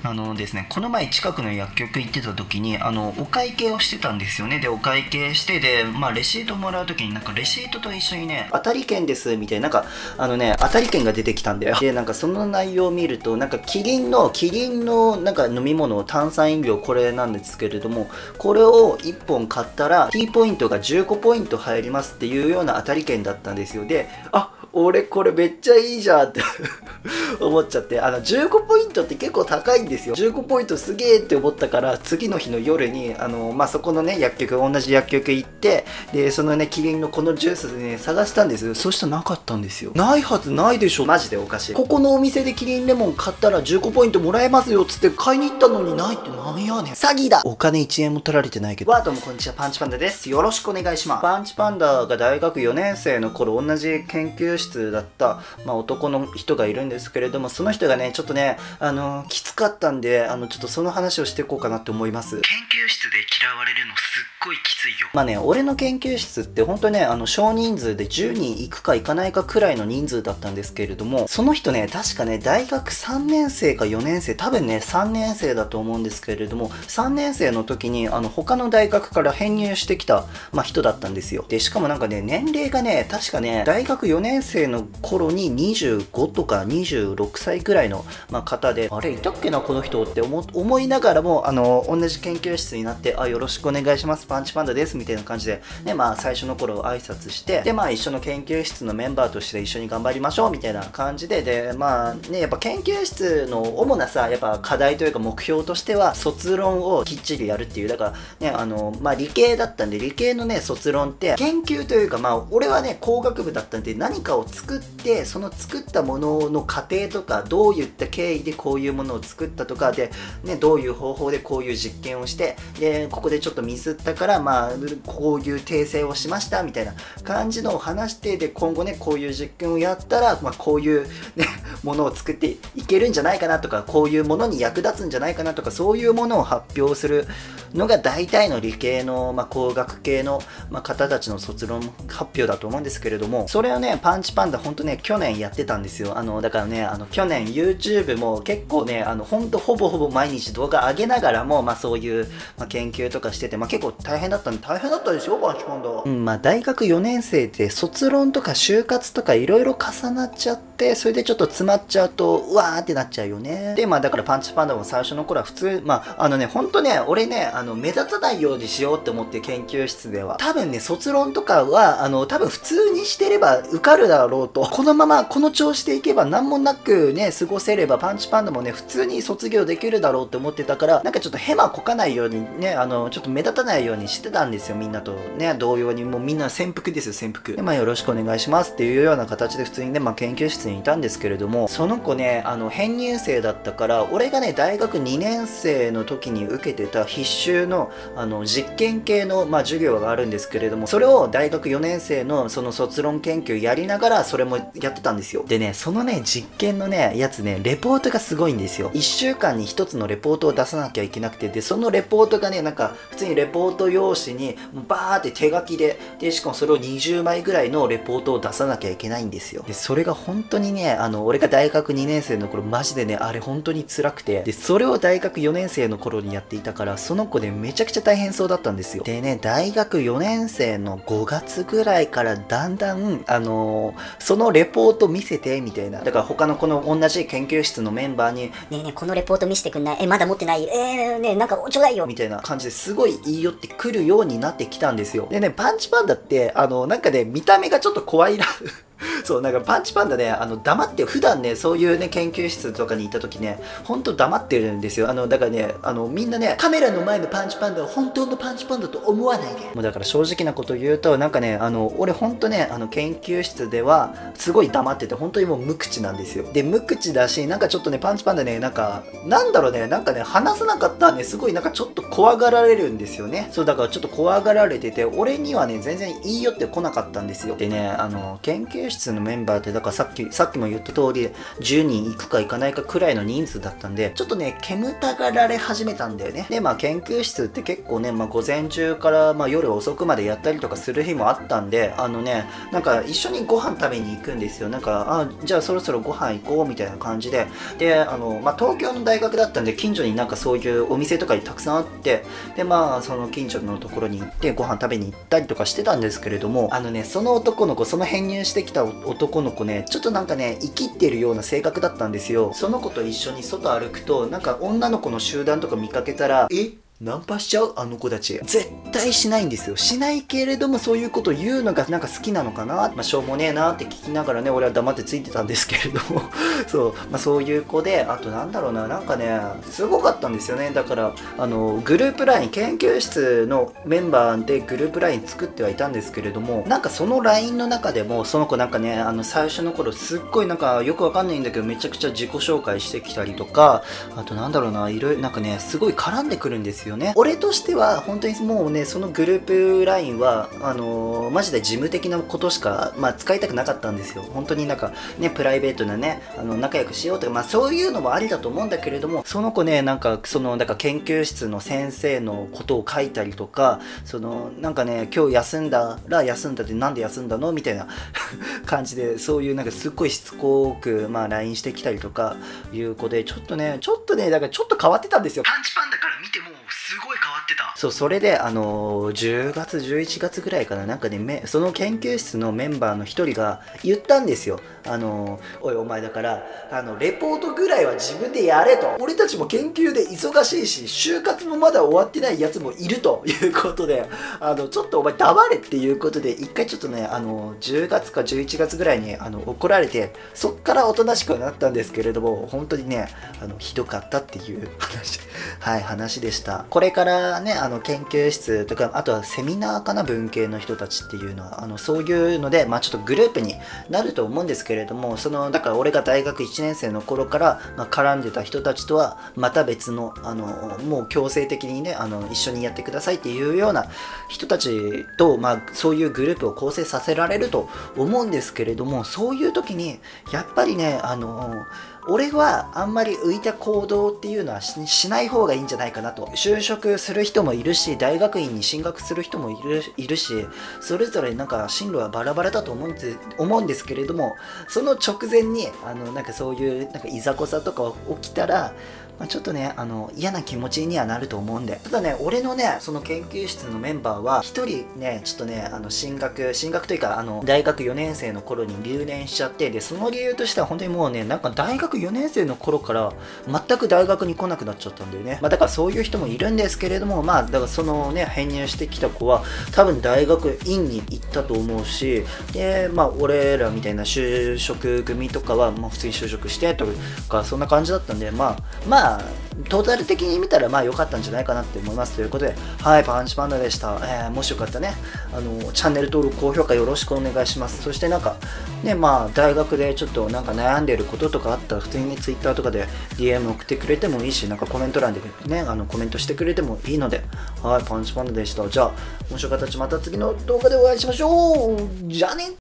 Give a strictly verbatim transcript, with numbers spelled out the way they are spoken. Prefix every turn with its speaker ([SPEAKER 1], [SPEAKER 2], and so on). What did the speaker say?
[SPEAKER 1] あのですね、この前近くの薬局行ってた時に、あの、お会計をしてたんですよね。で、お会計して、で、まあ、レシートもらう時になんかレシートと一緒にね、当たり券です、みたいな、なんか、あのね、当たり券が出てきたんだよ。で、なんかその内容を見ると、なんかキリンの、キリンのなんか飲み物、炭酸飲料これなんですけれども、これをいっぽん買ったら、T ポイントがじゅうごポイント入りますっていうような当たり券だったんですよ。で、あ、俺これめっちゃいいじゃんって思っちゃって、あのじゅうごポイントって結構高いんですよ。じゅうごポイントすげえって思ったから、次の日の夜にあの、まあ、そこのね薬局、同じ薬局行って、でそのねキリンのこのジュースでね探したんですよ。そしたらなかったんですよ。ないはずないでしょ、マジでおかしい。ここのお店でキリンレモン買ったらじゅうごポイントもらえますよっつって買いに行ったのにないってなんやねん、詐欺だ。お金いちえんも取られてないけど。わー、どうもこんにちは、パンチパンダです。よろしくお願いします。パンチパンダが大学よねん生の頃同じ研究室だった、まあ、男の人がいるんですけれども、その人がねちょっとねあのきつかったんで、あのちょっとその話をしていこうかなって思います。研究室で嫌われるのすっごいきついよ。まあね、俺の研究室って本当ね、あの少人数でじゅうにん行くか行かないかくらいの人数だったんですけれども、その人ね確かね大学さんねん生かよねん生、多分ねさんねん生だと思うんですけれども、さんねん生の時にあの他の大学から編入してきた、まあ、人だったんですよ。でしかもなんかね年齢がね確かね大学よねん生の頃ににじゅうごとかにじゅうろくさいぐらいの、まあ、方で、あれいたっけなこの人って 思, 思いながらも、あの同じ研究室になって、あ、よろしくお願いします、パンチパンダですみたいな感じで、ね、まあ最初の頃挨拶して、でまあ一緒の研究室のメンバーとして一緒に頑張りましょうみたいな感じで、でまあねやっぱ研究室の主なさやっぱ課題というか目標としては卒論をきっちりやるっていう、だからねあのまあ理系だったんで、理系のね卒論って研究というか、まあ俺はね工学部だったんで、何かを作ってその作ったものの過程とか、どういった経緯でこういうものを作ったとかで、ね、どういう方法でこういう実験をして、でここでちょっとミスったからまあこういう訂正をしましたみたいな感じのを話して、で今後ねこういう実験をやったら、まあ、こういうねものを作っていけるんじゃないかなとか、こういうものに役立つんじゃないかなとか、そういうものを発表するのが大体の理系の、まあ、工学系の、まあ、方たちの卒論発表だと思うんですけれども、それをねパンチパンダほんとね去年やってたんですよ。あのだからねあの去年 YouTube も結構ねあのほんとほぼほぼ毎日動画上げながらも、まあ、そういう、まあ、研究とかしてて、まあ、結構大変だったんで、大変だったでしょパンチパンダ。うん、まあ大学よねん生って卒論とか就活とかいろいろ重なっちゃって、それでちょっと詰まっちゃうとうわーってなっちゃうよね。でまあだからパンチパンダも最初の頃は普通、まああのねほんとね俺ねあの目立たないようにしようって思って研究室では、多分ね卒論とかはあの多分普通にしてれば受かるだろうと、このままこの調子でいけば何もなくね過ごせればパンチパンダもね普通に卒業できるだろうって思ってたから、なんかちょっとヘマこかないようにね、あのちょっと目立たないようにしてたんですよ、みんなとね同様に。もうみんな潜伏ですよ、潜伏で、まあよろしくお願いしますっていうような形で普通にね、まあ、研究室にいたんですけれども、その子ねあの編入生だったから、俺がね大学にねん生の時に受けてた必修のあの実験系の、まあ、授業があるんですけれども、それを大学よねん生のその卒論研究やりながらそれもやってたんですよ。でねそのね実験のねやつねレポートがすごいんですよ。いっしゅうかんにひとつのレポートを出さなきゃいけなくて、でそのレポートがねなんか普通にレポート用紙にバーって手書きで、でしかもそれをにじゅうまいぐらいのレポートを出さなきゃいけないんですよ。でそれが本当にねあの俺が大学にねん生の頃マジでねあれ本当に辛くて、でそれを大学よねん生の頃にやっていたから、その子でめちゃくちゃ大変そうだったんですよ。でね大学よねん生のごがつぐらいからだんだんあのー、そのレポート見せてみたいな、だから他のこの同じ研究室のメンバーにねえねえこのレポート見せてくんない、えまだ持ってない、えー、ねえなんかちょうだいよみたいな感じですごい言い寄ってくるようになってきたんですよ。でねパンチパンダってあのなんかね見た目がちょっと怖いなそう、なんかパンチパンダね、あの黙って、普段ね、そういうね、研究室とかにいた時ね、ほんと黙ってるんですよ。あの、だからね、あの、みんなね、カメラの前のパンチパンダを本当のパンチパンダと思わないで。もうだから正直なこと言うと、なんかね、あの、俺ほんとね、あの、研究室では、すごい黙ってて、本当にもう無口なんですよ。で、無口だし、なんかちょっとね、パンチパンダね、なんか、なんだろうね、なんかね、話さなかったらね、すごいなんかちょっと怖がられるんですよね。そう、だからちょっと怖がられてて、俺にはね、全然言い寄ってこなかったんですよ。でね、あの、研究室室のメンバーってだからさっきさっきも言った通りじゅうにん行くか行かないかくらいの人数だったんで、ちょっとね煙たがられ始めたんだよね。でまあ研究室って結構ね、まあ、午前中からまあ夜遅くまでやったりとかする日もあったんで、あのねなんか一緒にご飯食べに行くんですよ。なんかあじゃあそろそろご飯行こうみたいな感じで、であの、まあ、東京の大学だったんで近所になんかそういうお店とかにたくさんあって、でまあその近所のところに行ってご飯食べに行ったりとかしてたんですけれども、あのねその男の子、その編入してきた男の子ね、ちょっとなんかね生きってるような性格だったんですよ。その子と一緒に外歩くとなんか女の子の集団とか見かけたら、えナンパしちゃうあの子たち。絶対しないんですよ。しないけれどもそういうこと言うのがなんか好きなのかな、まあしょうもねえなって聞きながらね、俺は黙ってついてたんですけれどもそう、まあそういう子で、あとなんだろうな、なんかね、すごかったんですよね。だから、あの、グループライン、研究室のメンバーでグループライン作ってはいたんですけれども、なんかそのラインの中でも、その子なんかね、あの最初の頃すっごいなんかよくわかんないんだけど、めちゃくちゃ自己紹介してきたりとか、あとなんだろうな、いろいろなんかね、すごい絡んでくるんですよね。俺としては本当にもうね、そのグループラインはあのー、マジで事務的なことしか、まあ、使いたくなかったんですよ。本当になんかね、プライベートなね、あの仲良くしようとか、まあそういうのもありだと思うんだけれども、その子ね、なんかそのなんか研究室の先生のことを書いたりとか、そのなんかね、今日休んだら休んだってなんで休んだのみたいな感じで、そういうなんかすっごいしつこくまあ ライン してきたりとかいう子で、ちょっとね、ちょっとね、だからちょっと変わってたんですよ。パンチパンだから見てもすごい変わってた。そう、それであのー、じゅうがつじゅういちがつぐらいかな、なんかね、めその研究室のメンバーの一人が言ったんですよ。あのー、おいお前だからあのレポートぐらいは自分でやれと、俺たちも研究で忙しいし就活もまだ終わってないやつもいるということで、あのちょっとお前黙れっていうことで一回ちょっとね、あのじゅうがつかじゅういちがつぐらいにあの怒られて、そっからおとなしくはなったんですけれども、本当にね、あのひどかったっていう話はい話でした。これからね、あの研究室とか、あとはセミナーかな、文系の人たちっていうのはあのそういうので、まあちょっとグループになると思うんですけれども、そのだから俺が大学いちねん生の頃から、まあ、絡んでた人たちとはまた別の、あのもう強制的にね、あの一緒にやってくださいっていうような人たちと、まあそういうグループを構成させられると思うんですけれども、そういう時にやっぱりね、あの俺はあんまり浮いた行動っていうのは し, しない方がいいんじゃないかなと。就職する人もいるし、大学院に進学する人もいるいるし、それぞれなんか進路はバラバラだと思うんです思うんですけれども、その直前にあのなんかそういうなんかいざこざとか起きたら、まあ、ちょっとね、あの嫌な気持ちにはなると思うんで。ただね、俺のね、その研究室のメンバーは一人ね、ちょっとね、あの進学進学というか、あの大学よねん生の頃に留年しちゃって、でその理由としては本当にもうね、なんか大学よねん生の頃から全く大学に来なくなっちゃったんだよね。まあだからそういう人もいるんですけれども、まあだからそのね、編入してきた子は多分大学院に行ったと思うし、でまあ俺らみたいな就職組とかはまあ普通に就職してとかそんな感じだったんで、まあまあトータル的に見たらまあ良かったんじゃないかなって思います。ということで、はい、パンチパンダでした。えー、もしよかったらね、あのチャンネル登録高評価よろしくお願いします。そしてなんかね、まあ大学でちょっとなんか悩んでることとかあったら普通にね、Twitter とかで ディーエム 送ってくれてもいいし、なんかコメント欄でね、あのコメントしてくれてもいいので、はい、パンチパンダでした。じゃあもしよかったらまた次の動画でお会いしましょう。じゃあね。